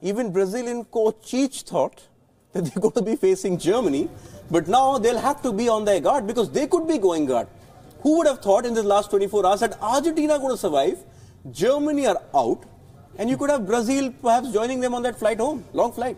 even Brazilian coach Cheech thought that they're going to be facing Germany, but now they'll have to be on their guard because they could be going guard. Who would have thought in the last 24 hours that Argentina are going to survive, Germany are out, and you could have Brazil perhaps joining them on that flight home, long flight.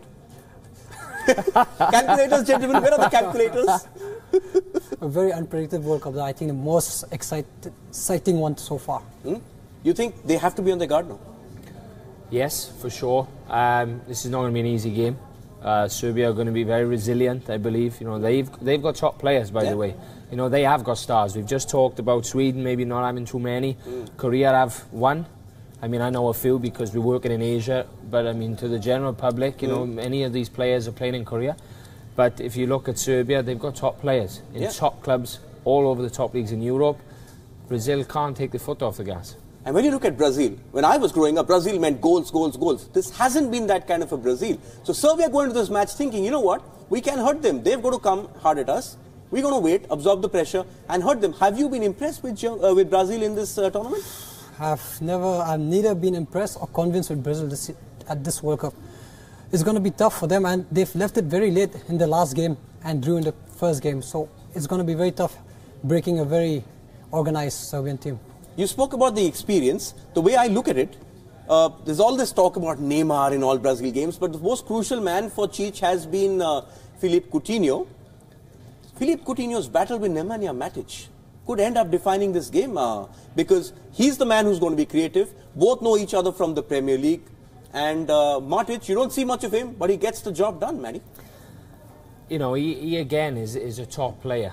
Calculators, gentlemen, where are the calculators? A very unpredictable World Cup, I think the most exciting one so far. You think they have to be on their guard now? Yes, for sure. This is not going to be an easy game. Serbia are going to be very resilient, I believe. You know, they've got top players, by the way. You know, they have got stars. We've just talked about Sweden maybe not having too many. Korea have one. I mean, I know a few because we're working in Asia, but I mean, to the general public, you know, many of these players are playing in Korea. But if you look at Serbia, they've got top players in top clubs all over the top leagues in Europe. Brazil can't take the foot off the gas. And when you look at Brazil, when I was growing up, Brazil meant goals, goals, goals. This hasn't been that kind of a Brazil. So Serbia going into this match thinking, you know what, we can hurt them. They've got to come hard at us. We're going to wait, absorb the pressure and hurt them. Have you been impressed with Brazil in this tournament? I've neither been impressed or convinced with Brazil at this World Cup. It's going to be tough for them, and they've left it very late in the last game and drew in the first game. So it's going to be very tough breaking a very organized Serbian team. You spoke about the experience. The way I look at it, there's all this talk about Neymar in all Brazil games, but the most crucial man for Cheech has been Philippe Coutinho. Philippe Coutinho's battle with Nemanja Matic could end up defining this game because he's the man who's going to be creative. Both know each other from the Premier League. And Matic, you don't see much of him, but he gets the job done, Manny. You know, he again is a top player.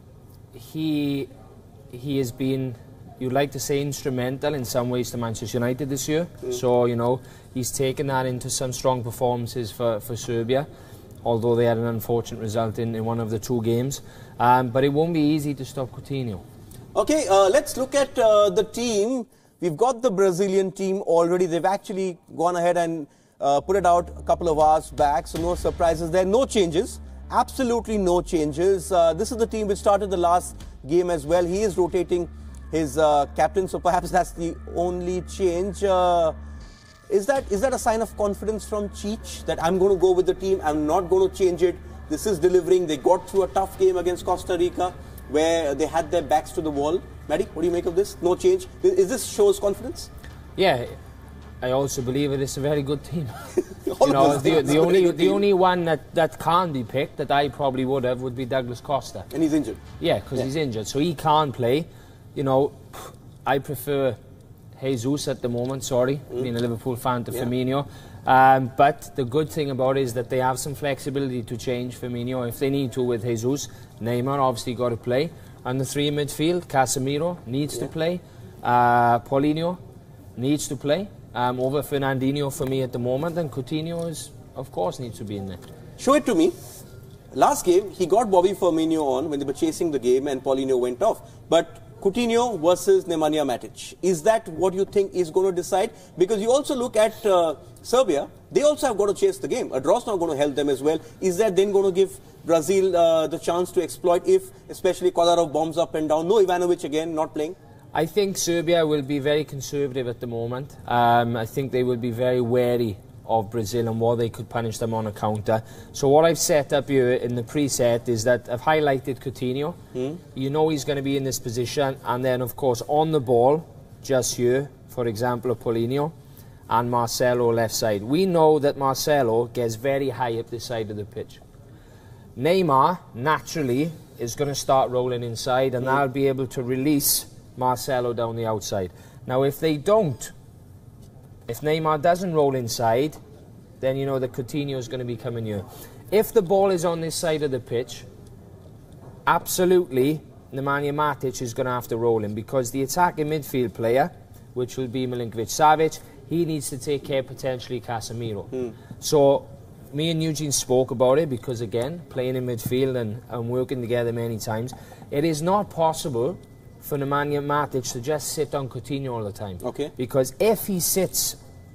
He has been, you'd like to say, instrumental in some ways to Manchester United this year. So, you know, he's taken that into some strong performances for Serbia, although they had an unfortunate result in one of the two games. But it won't be easy to stop Coutinho. Okay, let's look at the team. We've got the Brazilian team already. They've actually gone ahead and put it out a couple of hours back, so no surprises there. No changes, absolutely no changes. This is the team which started the last game as well. He is rotating his captain, so perhaps that's the only change. Is that a sign of confidence from Cheech that I'm going to go with the team, I'm not going to change it? This is delivering. They got through a tough game against Costa Rica where they had their backs to the wall. Maddie, what do you make of this? No change. Is this shows confidence? Yeah, I also believe it is a very good team. You know, the only one that can't be picked that I probably would be Douglas Costa. And he's injured. Yeah, because he's injured, so he can't play. You know, I prefer Jesus at the moment, being a Liverpool fan, to Firmino. But the good thing about it is that they have some flexibility to change Firmino if they need to with Jesus. Neymar obviously got to play. And the three in midfield, Casemiro needs to play. Paulinho needs to play over Fernandinho for me at the moment. And Coutinho is, of course, needs to be in there. Show it to me. Last game, he got Bobby Firmino on when they were chasing the game and Paulinho went off. But Coutinho versus Nemanja Matic. Is that what you think is going to decide? Because you also look at Serbia, they also have got to chase the game. A draw's not going to help them as well. Is that then going to give Brazil the chance to exploit if, especially Kolarov bombs up and down? No Ivanovic again, not playing. I think Serbia will be very conservative at the moment. I think they will be very wary of Brazil and what they could punish them on a counter. So what I've set up here in the preset is that I've highlighted Coutinho. You know he's going to be in this position, and then of course on the ball, just here, for example, Paulinho and Marcelo left side. We know that Marcelo gets very high up this side of the pitch. Neymar naturally is going to start rolling inside, and they'll be able to release Marcelo down the outside. Now if they don't, if Neymar doesn't roll inside, then you know that Coutinho is going to be coming here. If the ball is on this side of the pitch, absolutely Nemanja Matic is going to have to roll in, because the attacking midfield player, which will be Milinkovic-Savic, he needs to take care potentially Casemiro. So me and Eugene spoke about it, because again, playing in midfield and working together many times, it is not possible for Nemanja Matic to just sit on Coutinho all the time. Okay. Because if he sits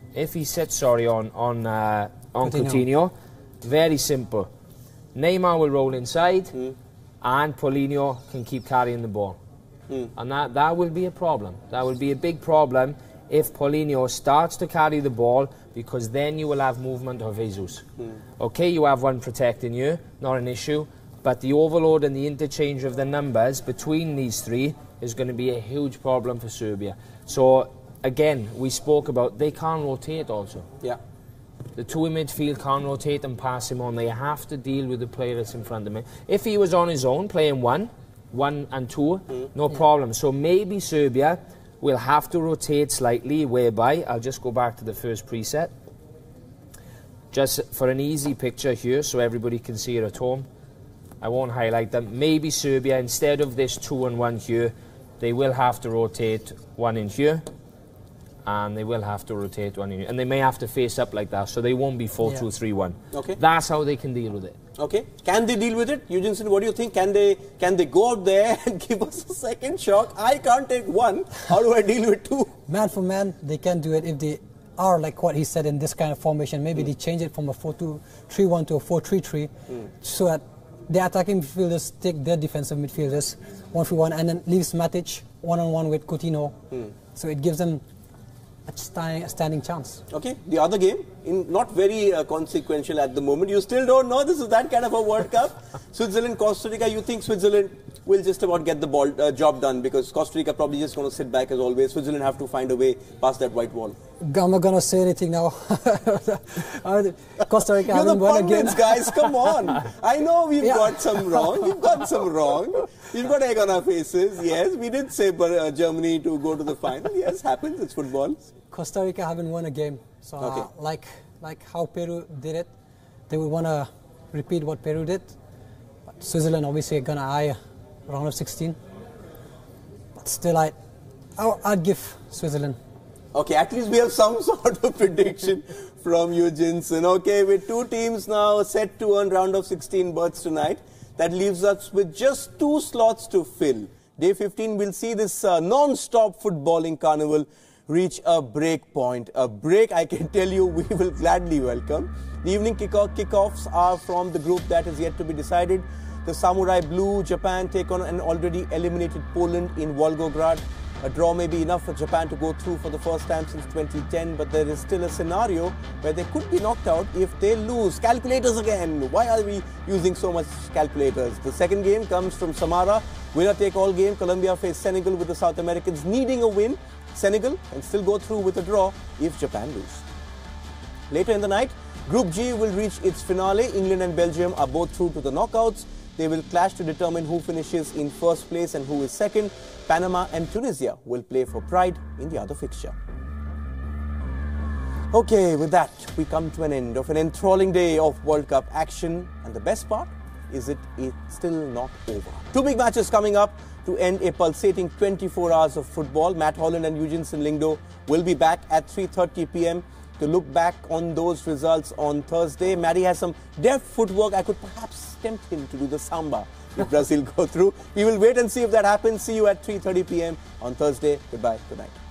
on Coutinho, very simple. Neymar will roll inside, and Paulinho can keep carrying the ball. And that will be a problem. That will be a big problem if Paulinho starts to carry the ball, because then you will have movement of Jesus. Okay, you have one protecting you, not an issue, but the overload and the interchange of the numbers between these three is going to be a huge problem for Serbia. So, again, we spoke about they can't rotate also. Yeah. The two in midfield can't rotate and pass him on. They have to deal with the player that's in front of him. If he was on his own, playing one and two, no problem. So maybe Serbia will have to rotate slightly, whereby, I'll just go back to the first preset, just for an easy picture here so everybody can see it at home. I won't highlight them. Maybe Serbia, instead of this 2 and 1 here, they will have to rotate one in here, and they will have to rotate one in here. And they may have to face up like that, so they won't be 4-2-3-1. Okay. That's how they can deal with it. Okay. Can they deal with it? Eugenson, what do you think? Can they go out there and give us a second shock? I can't take one. How do I deal with two? Man for man, they can do it if they are like what he said in this kind of formation. Maybe they change it from a 4-2-3-1 to a 4-3-3 so that the attacking midfielders take their defensive midfielders 1-for-1 and then leaves Matic one-on-one with Coutinho. So it gives them a standing chance. Okay, the other game, not very consequential at the moment. You still don't know this is that kind of a World Cup. Switzerland, Costa Rica, you think Switzerland will just about get the job done because Costa Rica probably just going to sit back as always. Switzerland have to find a way past that white wall. I'm not going to say anything now. Costa Rica You're the haven't won again. pundits, guys, come on. I know we've got some wrong. We've got some wrong. We've got egg on our faces. Yes, we did say Germany to go to the final. Yes, happens. It's football. Costa Rica haven't won a game. So like how Peru did it, they would want to repeat what Peru did. But Switzerland obviously going to eye round of 16. But still, I'd give Switzerland. Okay, at least we have some sort of prediction from Eugenson. Okay, with two teams now set to earn round of 16 berths tonight, that leaves us with just 2 slots to fill. Day 15 will see this non-stop footballing carnival reach a break point. A break, I can tell you, we will gladly welcome. The evening kickoffs are from the group that is yet to be decided. The Samurai Blue, Japan take on an already eliminated Poland in Volgograd. A draw may be enough for Japan to go through for the first time since 2010, but there is still a scenario where they could be knocked out if they lose. Calculators again. Why are we using so much calculators? The second game comes from Samara. Winner-take-all game. Colombia face Senegal with the South Americans needing a win. Senegal can still go through with a draw if Japan lose. Later in the night, Group G will reach its finale. England and Belgium are both through to the knockouts. They will clash to determine who finishes in first place and who is second. Panama and Tunisia will play for pride in the other fixture. Okay, with that, we come to an end of an enthralling day of World Cup action. And the best part is it's still not over. 2 big matches coming up to end a pulsating 24 hours of football. Matt Holland and Eugenson Lingdo will be back at 3:30 p.m. to look back on those results on Thursday. Matty has some deft footwork. I could perhaps tempt him to do the samba if Brazil go through. We will wait and see if that happens. See you at 3:30 p.m. on Thursday. Goodbye. Good night.